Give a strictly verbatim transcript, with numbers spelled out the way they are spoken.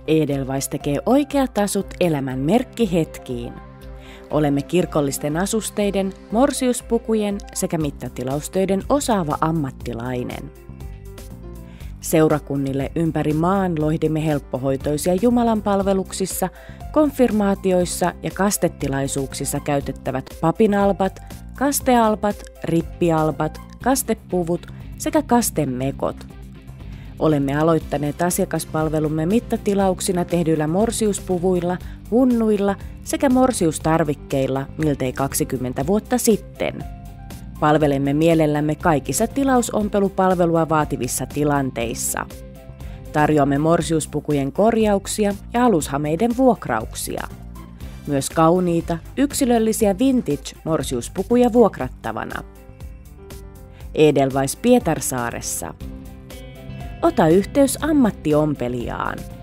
Edelweiss tekee oikeat asut elämän merkkihetkiin. Olemme kirkollisten asusteiden, morsiuspukujen sekä mittatilaustöiden osaava ammattilainen. Seurakunnille ympäri maan loihdimme helppohoitoisia jumalanpalveluksissa, konfirmaatioissa ja kastetilaisuuksissa käytettävät papinalbat, kastealbat, rippialbat, kastepuvut sekä kastemekot. Olemme aloittaneet asiakaspalvelumme mittatilauksina tehdyillä morsiuspuvuilla, hunnuilla sekä morsiustarvikkeilla miltei kaksikymmentä vuotta sitten. Palvelemme mielellämme kaikissa tilausompelupalvelua vaativissa tilanteissa. Tarjoamme morsiuspukujen korjauksia ja alushameiden vuokrauksia. Myös kauniita, yksilöllisiä vintage-morsiuspukuja vuokrattavana. Edelweiss Pietarsaaressa. Ota yhteys ammattiompelijaan.